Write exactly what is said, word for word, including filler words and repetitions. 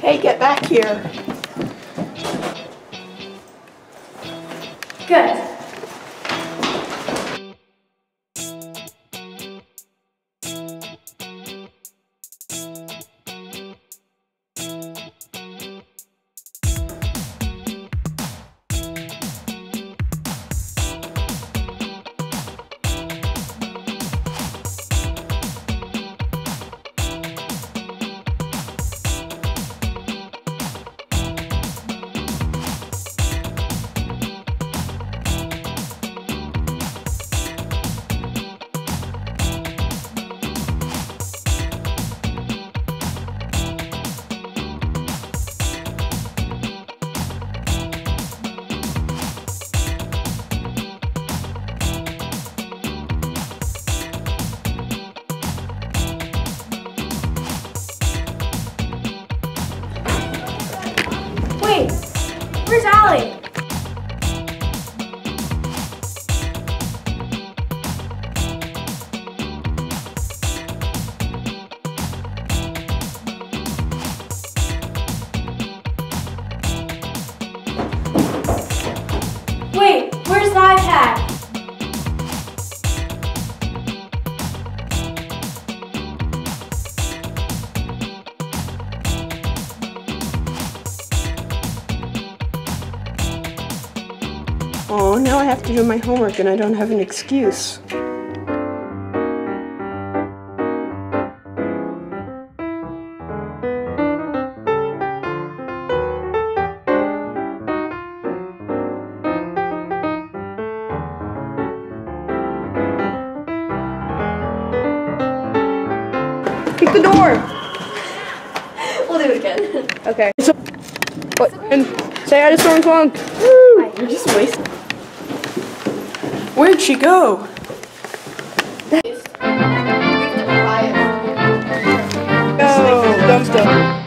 Hey, get back here. Good. Wait, where's Allie? Wait, where's the iPad? Oh, now I have to do my homework and I don't have an excuse. Kick the door! We'll do it again. Okay. So, what, and say hi to Storm Clunk. Woo! You're just wasting. Where'd she go? Go, dumb stuff.